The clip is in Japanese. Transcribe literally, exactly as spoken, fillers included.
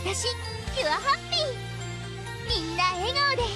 私キュアハッピー。みんな笑顔で